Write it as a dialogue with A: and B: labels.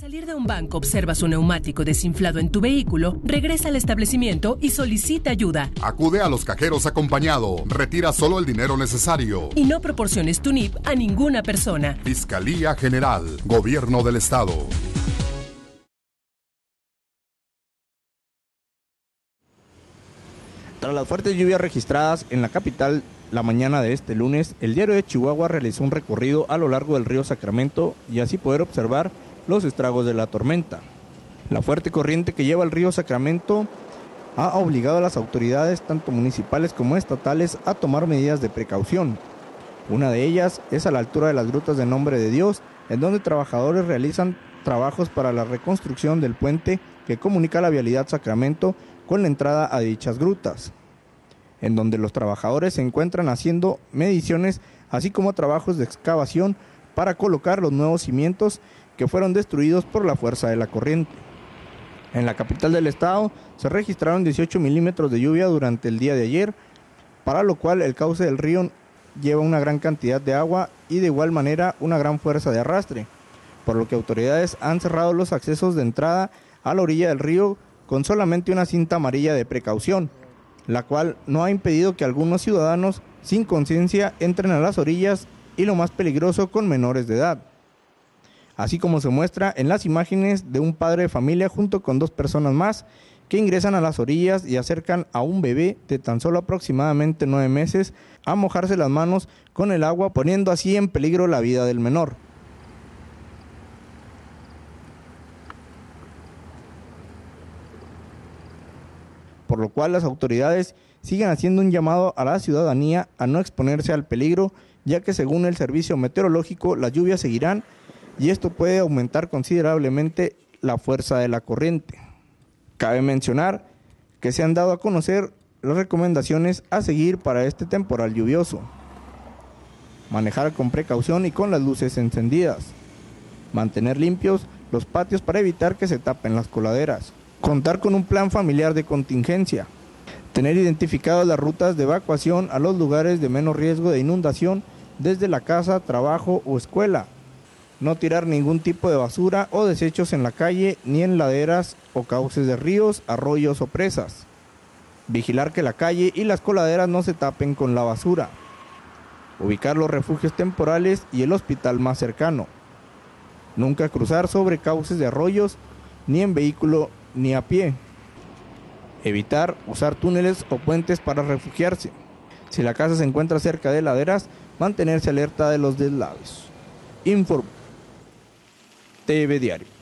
A: salir de un banco observas un neumático desinflado en tu vehículo, regresa al establecimiento y solicita ayuda.
B: Acude a los cajeros acompañado. Retira solo el dinero necesario.
A: Y no proporciones tu NIP a ninguna persona.
B: Fiscalía General, Gobierno del Estado.
C: Tras las fuertes lluvias registradas en la capital la mañana de este lunes, el Diario de Chihuahua realizó un recorrido a lo largo del río Sacramento y así poder observar los estragos de la tormenta. La fuerte corriente que lleva el río Sacramento ha obligado a las autoridades, tanto municipales como estatales, a tomar medidas de precaución. Una de ellas es a la altura de las grutas de Nombre de Dios, en donde trabajadores realizan trabajos para la reconstrucción del puente que comunica la vialidad Sacramento con la entrada a dichas grutas, en donde los trabajadores se encuentran haciendo mediciones, así como trabajos de excavación para colocar los nuevos cimientos que fueron destruidos por la fuerza de la corriente. En la capital del estado se registraron 18 milímetros de lluvia durante el día de ayer, para lo cual el cauce del río lleva una gran cantidad de agua y de igual manera una gran fuerza de arrastre, por lo que autoridades han cerrado los accesos de entrada a la orilla del río con solamente una cinta amarilla de precaución, la cual no ha impedido que algunos ciudadanos sin conciencia entren a las orillas y, lo más peligroso, con menores de edad. Así como se muestra en las imágenes de un padre de familia junto con 2 personas más que ingresan a las orillas y acercan a un bebé de tan solo aproximadamente 9 meses a mojarse las manos con el agua, poniendo así en peligro la vida del menor. Por lo cual las autoridades siguen haciendo un llamado a la ciudadanía a no exponerse al peligro, ya que según el servicio meteorológico las lluvias seguirán y esto puede aumentar considerablemente la fuerza de la corriente. Cabe mencionar que se han dado a conocer las recomendaciones a seguir para este temporal lluvioso. Manejar con precaución y con las luces encendidas. Mantener limpios los patios para evitar que se tapen las coladeras. Contar con un plan familiar de contingencia. Tener identificadas las rutas de evacuación a los lugares de menos riesgo de inundación desde la casa, trabajo o escuela. No tirar ningún tipo de basura o desechos en la calle ni en laderas o cauces de ríos, arroyos o presas. Vigilar que la calle y las coladeras no se tapen con la basura. Ubicar los refugios temporales y el hospital más cercano. Nunca cruzar sobre cauces de arroyos, ni en vehículo ni a pie. Evitar usar túneles o puentes para refugiarse. Si la casa se encuentra cerca de laderas, mantenerse alerta de los deslaves. Informe TV Diario.